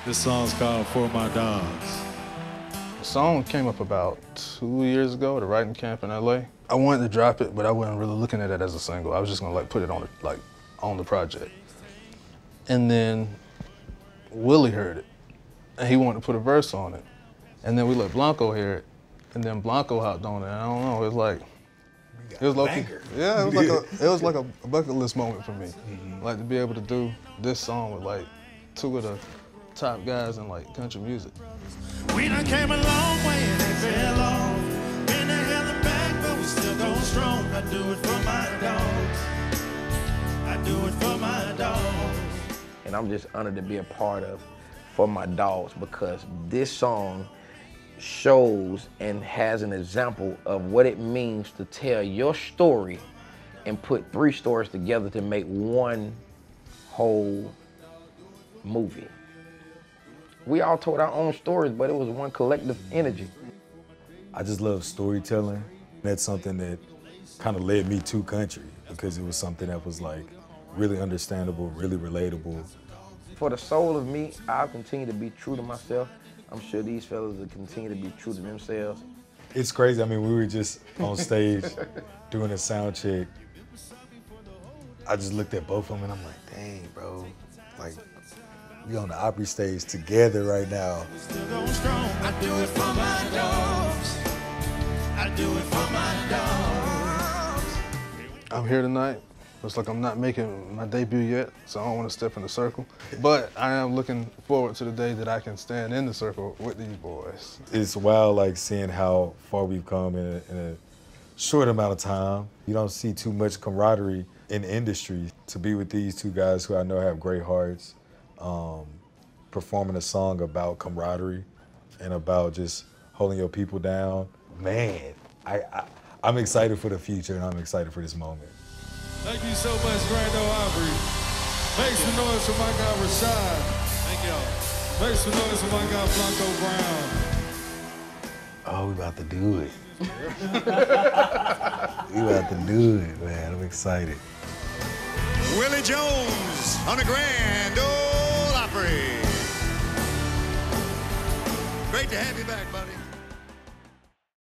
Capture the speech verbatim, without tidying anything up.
This song's called For My Dawgs. The song came up about two years ago at a writing camp in L A. I wanted to drop it, but I wasn't really looking at it as a single. I was just gonna like put it on the, like on the project. And then Willie heard it, and he wanted to put a verse on it. And then we let Blanco hear it, and then Blanco hopped on it. And I don't know, it was like, it was like, yeah, it was like a, it was like a bucket list moment for me. Mm-hmm. Like to be able to do this song with like two of the top guys in like country music. We done came a long way and it fell off. Been a hell and back, but we still going strong. I do it for my dogs. I do it for my dogs. And I'm just honored to be a part of For My Dawgs because this song shows and has an example of what it means to tell your story and put three stories together to make one whole movie. We all told our own stories, but it was one collective energy. I just love storytelling. That's something that kind of led me to country because it was something that was like really understandable, really relatable. For the soul of me, I'll continue to be true to myself. I'm sure these fellas will continue to be true to themselves. It's crazy. I mean, we were just on stage doing a sound check. I just looked at both of them and I'm like, dang, bro. Like, we on the Opry stage together right now. I do it for my dogs. I do it for my dogs. I'm here tonight. Looks like I'm not making my debut yet, so I don't want to step in the circle. But I am looking forward to the day that I can stand in the circle with these boys. It's wild, like seeing how far we've come in a, in a short amount of time. You don't see too much camaraderie in the industry. To be with these two guys who I know have great hearts, um, performing a song about camaraderie and about just holding your people down. Man, I, I, I'm excited for the future and I'm excited for this moment. Thank you so much, Grand Ole Opry. Make some noise for my guy, Rvshvd. Thank y'all. Make some noise for my guy, Blanco Brown. Oh, we about to do it. We about to do it, man. I'm excited. Willie Jones on the Grand Ole Opry. Great to have you back, bud.